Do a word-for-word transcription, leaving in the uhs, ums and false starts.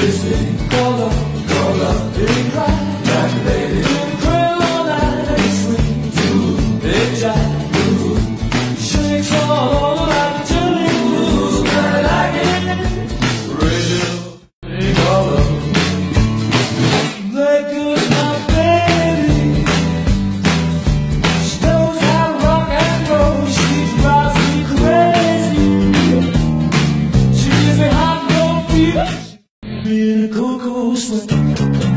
Kissing, color, color, big cry, black lady, crayon all night, sweet, too, big jack, shakes all over like a jelly blue, I like it, radio, big color, there goes my baby, she knows how to rock and roll, she drives me crazy, she gives me hot, no fever, me in a cocoa sweat.